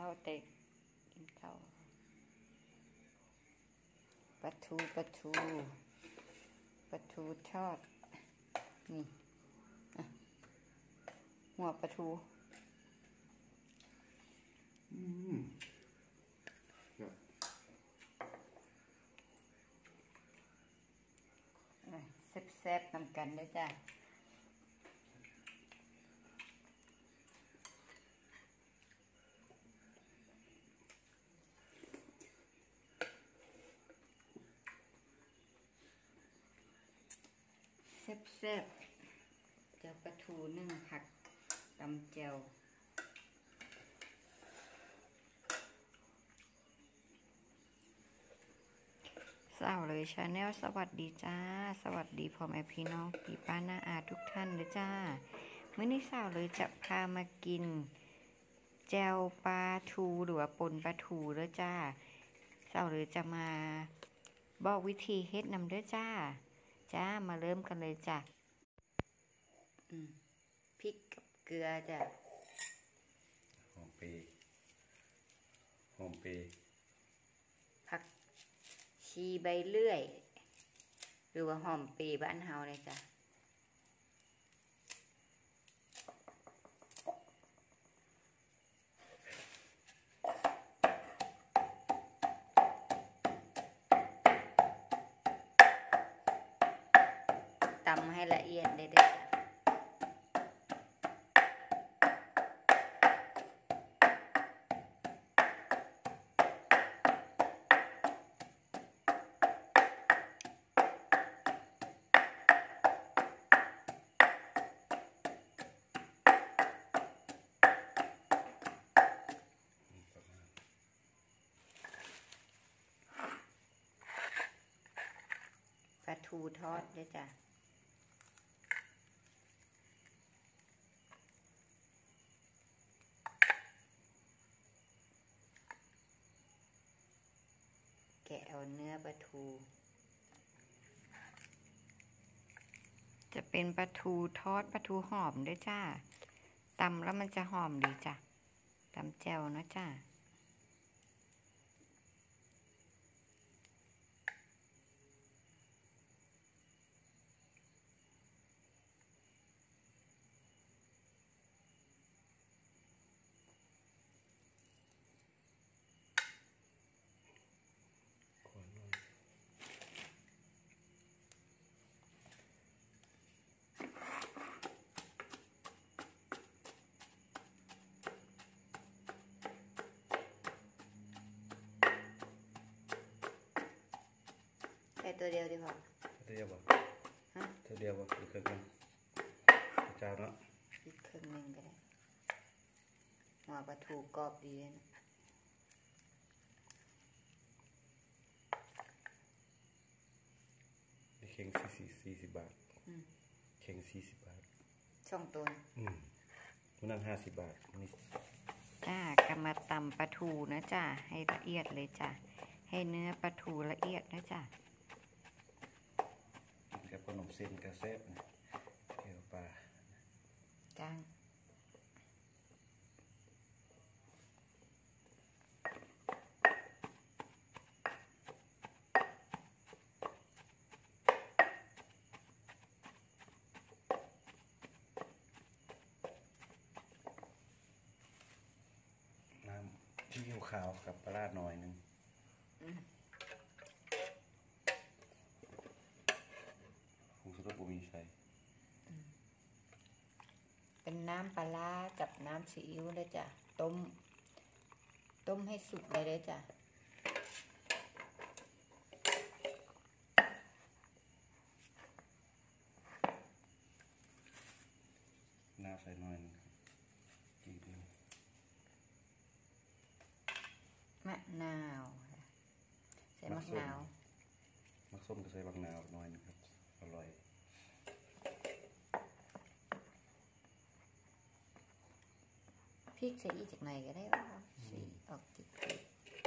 เราแต่กินข้าวปลาทูทอดนี่หัวปลาทูแซ่บๆนำกันด้วยจ้ะแซ่บๆเจ้าปลาทูนึ่งผักตำแจ่วสาวเลยชาแนลสวัสดีจ้าสวัสดีพ่อแม่พี่น้องพี่ป้าน้าอาทุกท่านเลยจ้ามื้อนี้สาวเลยจะพามากินแจ่วปลาทูหรือว่าป่นปลาทูเลยจ้าสาวเลยจะมาบอกวิธีเฮ็ดนำเด้อจ้ามาเริ่มกันเลยจ้ะพริกกับเกลือจ้ะหอมปีผักชีใบเลื่อยหรือว่าหอมปีบ้านเฮาเลยจ้ะตำให้ละเอียดเลยเด้อปลาทูทอดด้วยจ้ะแกะเอาเนื้อปลาทูจะเป็นปลาทูทอดปลาทูหอมด้วยจ้าตำแล้วมันจะหอมดีจ้ะตำแจ่วนะจ้าแค่ตัวเดียวดีพอตัวเดียวบ่ฮะตัวเดียวบ่อีกครึ่งนึงจานเนาะอีกครึ่งนึงก็ได้หัวปลาทูกรอบดีนะเข่ง40 บาทเข่ง40 บาทช่องตัวคุณนั่ง50 บาทนี่จ้ากำมาตำปลาทูนะจ้าให้ละเอียดเลยจ้าให้เนื้อปลาทูละเอียดนะจ้ากับขนมเส้นกระแซบนะเกี่ยวปลาจ้างน้ำที่ขาวกับปลาหน่อยนึงสุดบุมีใช่เป็นน้ำปลากับน้ำซีอิ๊วเลยจ้ะต้มให้สุกเลยจ้ะน้ำใส่หน่อยนึงจีบมะนาวใส่มะนาวมักส้มก็ใส่บางนาวหน่อยนึงครับอร่อยพริกใส่อีกจากไหนก็ได้สีออกติดพริก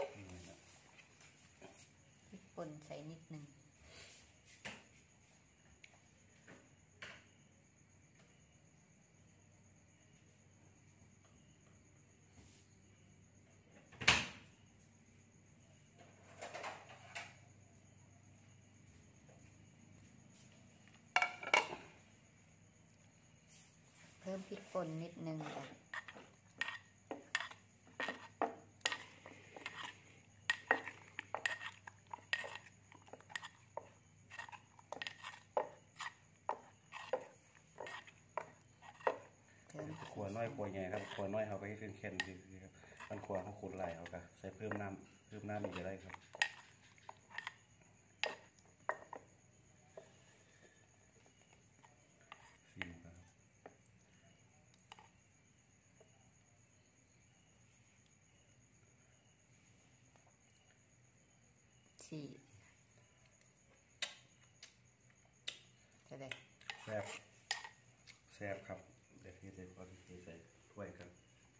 ป่นใส่นิดนึงมพริกป่นนิดนึงจ้ะขัวน้อยขัวใหญ่ครับขัวน้อยเขาก็ให้เค็มๆดีครับมันขัวเขาขุดไหลเขาก็ใส่เพิ่มน้ำอีกจะได้ครับซีมครับสี่จะได้แซ่บครับเดี๋ยวพี่ใส่พอดีใส่ถ้วยครับ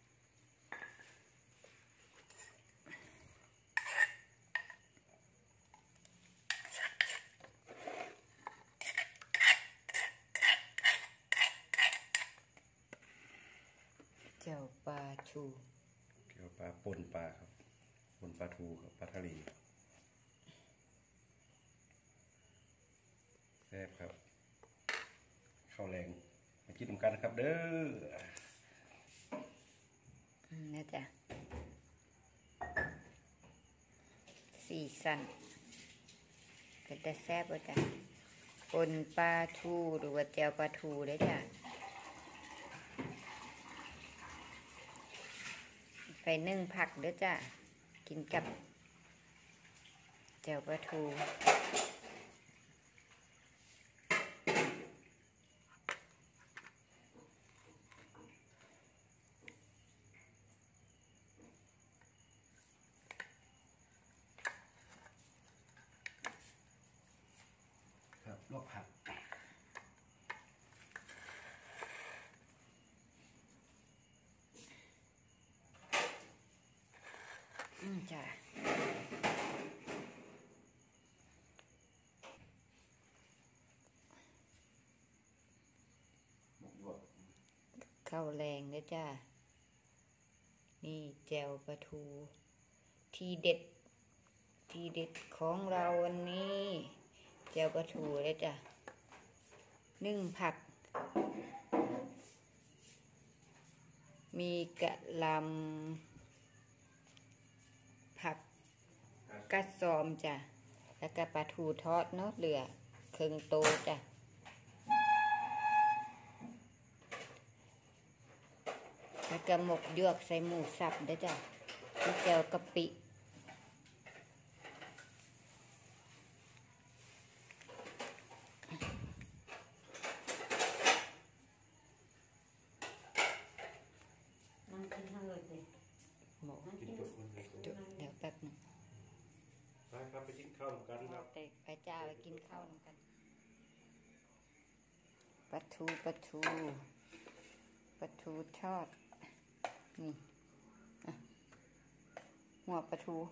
เจียวปลาทูเกี่ยวปลาป่นปลาครับป่นปลาทูครับปลาทะเลแซ่บครับข้าวแรงมากินกันนะครับเด้อนะจ๊ะสีสันก็จะแซ่บว่าจ้ะปนปลาทูหรือว่าเจียวปลาทูได้จ้ะไปนึ่งผักเด้อจ้ะกินกับเจียวปลาทูครับลวกผักจ้ะข้าวแรงเด้อจ้ะนี่แจวปลาทูทีเด็ดของเราวันนี้แจวปลาทูเลยจ้ะนึ่งผักมีกะหล่ำผักกระซอมจ้ะแล้วก็ปลาทูทอดเนาะเหลือครึ่งโตจ้ะแล้วก็หมกหยวกใส่หมูสับเด้อจ้ะมีแจวกะปิหมกกินจุกมันเลยเดี๋ยวแป๊บนึงไปครับไปกินข้าวกันครับไปจ้าไปกินข้าวนำกันปลาทูทอดนี่หัวปลาทู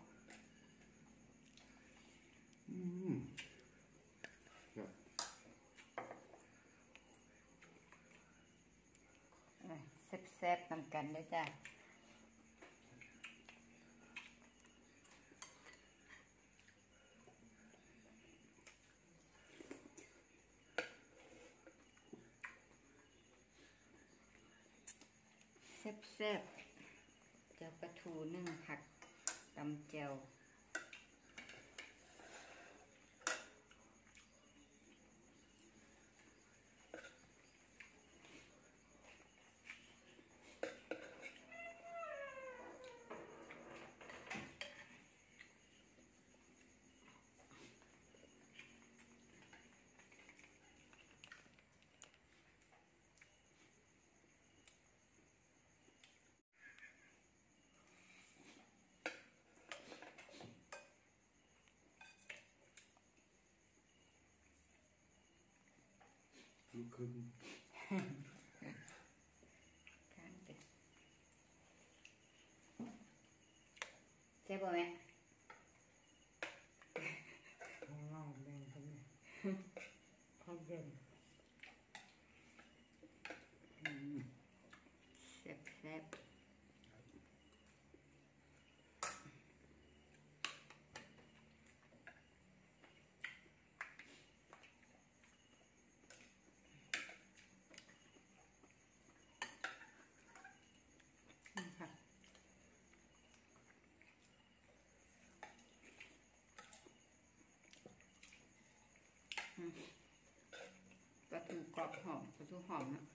แซ่บๆนำกันด้วยจ้าแซ่บๆเจียวปลาทูนึ่งผักตำเจียวลูกครึ่งใช่ป่ะแม่ของเราแบ่งกันเนี่ยเขาเด่นแซ่บปลาทูกรอบหอมปลาทูหอมนะ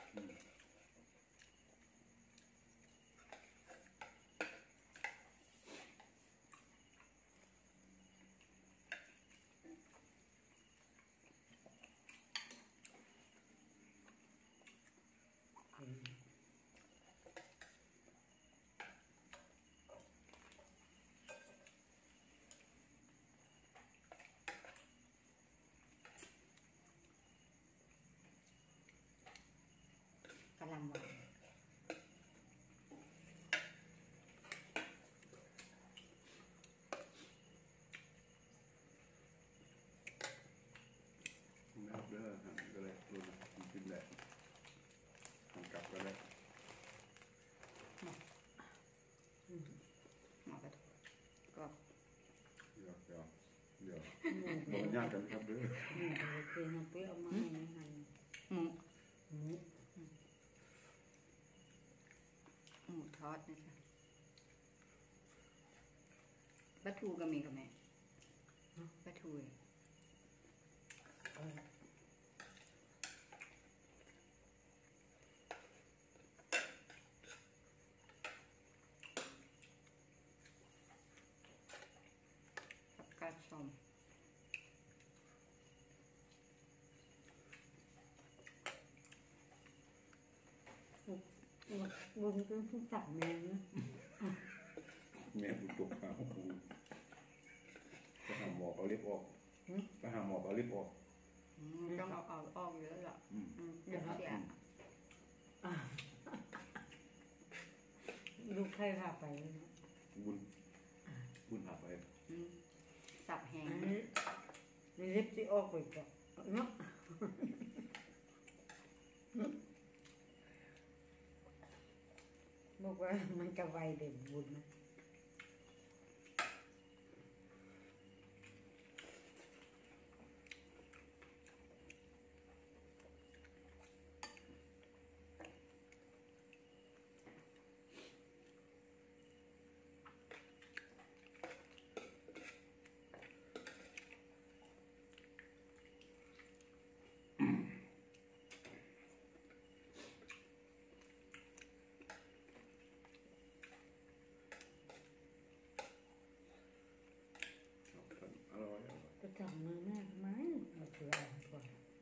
กำลังหวานนะครับเด้อก็เลยรู้นะกินแหละทำกลับก็ได้หมอกระทูกรอบเดี๋ยวมันยากกันครับเด้อคือน้ำเปรี้ยวมาให้ในหันหมูหมูหมูทอดนะจ๊ะปลาทูก็มีกับแม่ปลาทู ผักกาดส้มบุญเป็นผู้สั่งแมงนะแม่ผู้ตกหาผู้ไปหาหมอเอาเล็บออกไปหาหมอเอาเล็บออกต้องเอาออกเยอะหรอเดี๋ยวเสียลูกใครพาไปนะบุญหาไปสับแห้งอันนี้เล็บที่ออกไปก่อนเนาะบอกว่ามันจะไวเด่นบุญนะอร่อยก็จับมือแม่ทำไมเราคืออะไรก่อน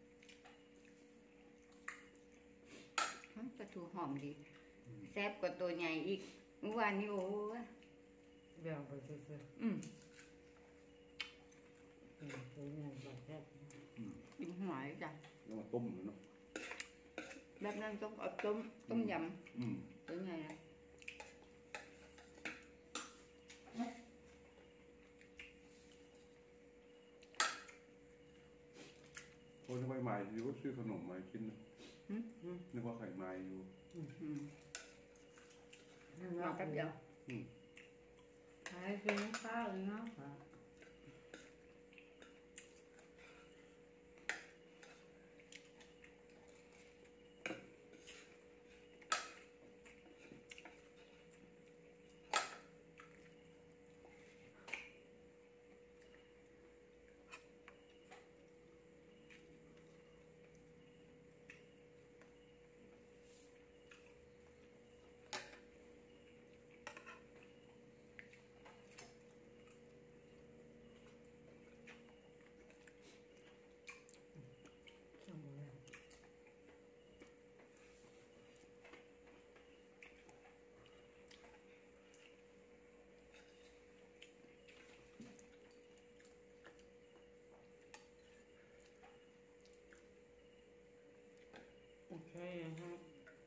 ปลาทูหอมดีแซ่บกว่าตัวใหญ่อีกเมื่อวานนี้โอ้ยเบี่ยงไปซื้อ ตัวใหญ่แบบแรกกินหอยจ้ะแล้วมาต้มเลยเนาะแบบนั้นต้องเอาต้มยำตัวใหญ่นะคนที่ไปใหม่อยู่ก็ซื้อขนมมากินนึกว่าไข่ไม้อยู่มาแป๊บเดียวขายเป็นข้าวเลยเนาะโอเคฮะ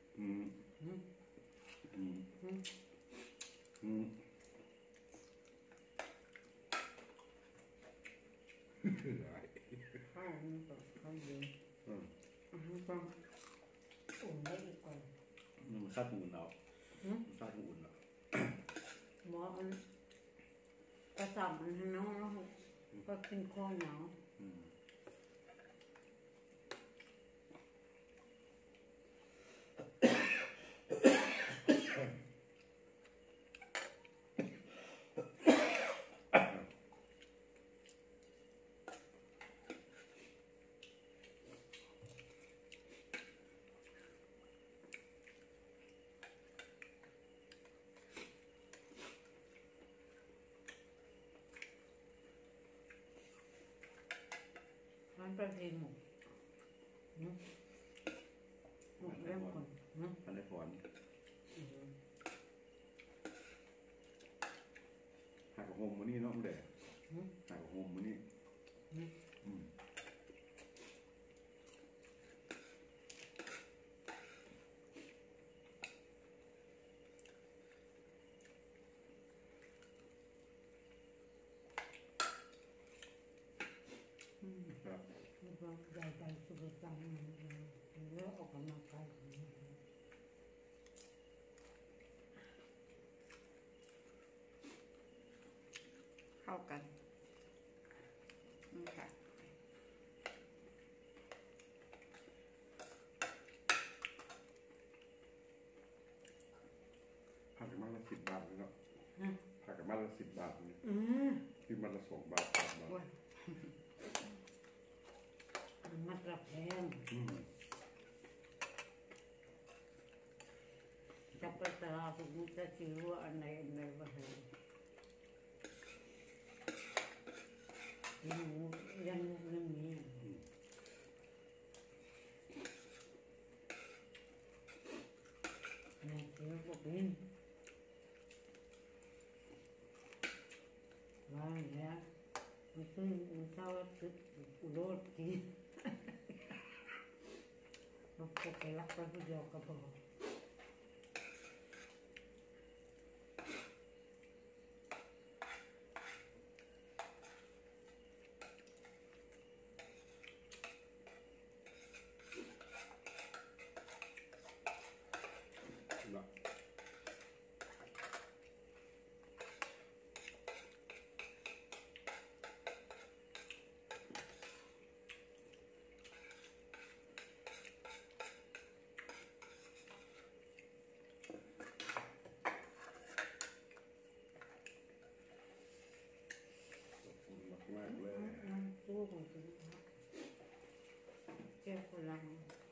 คืออะไรข้าวนี่ก็ข้าวเย็นก็อุ่นได้อีกก่อนมันซาดอุ่นเอาซาดอุ่นเอาหมออันกระสับมันให้น้องแล้วก็กินข้าวเหนียวมันเป็นเพลงหมกหมกเริ่มก่อนนะพันได้พรหากกับโฮมมันนี่เนาะมันแดดหากกับโฮมมันนี่ครับใหญ่ใจสุดจังเยอะออกกำลังกายเข้ากันนี่ค่ะผักกับมันละ10 บาทเลยเนาะผักกับมันละ10 บาทนี่คือมันละ2 บาท3 บาทมัดรับแพงจับไปตลาดผมจะซื้อว่าอันไหนบ้างยังมีเนี่ยซื้อพวกนี้ว่าเนี่ยมันซื้อมันเช่าซื้อรถกินเราพกไปรักไปผู้เดียวก็พอมากเลยตู้ของคุณครับเจ้าคนลัง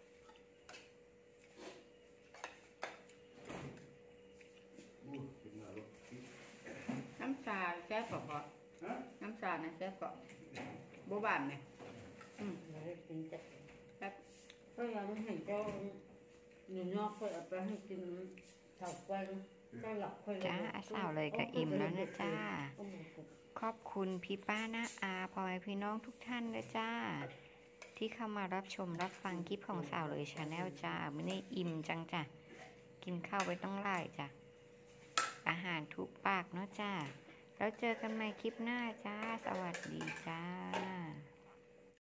เป็นหน้ารถน้ำชาแซ่บกว่าน้ำชาเนี่ยแซ่บกว่าโบบานเนี่ยเราได้กินแต่แซ่บก็ยังเห็นเจ้าหนูนอกเคยเอาไปให้กินเถาไฟเจ้าหลับเคยจ้าสาวเลยก็อิ่มแล้วนะจ้าขอบคุณพี่ป้าน้าอาพ่อแม่พี่น้องทุกท่านเลยจ้าที่เข้ามารับชมรับฟังคลิปของสาวเลยชาแนลจ้าไม่ได้อิ่มจังจ้ะกินข้าวไปต้องไล่จ้ะอาหารถูกปากเนาะจ้าแล้วเจอกันใหม่คลิปหน้าจ้าสวัสดีจ้า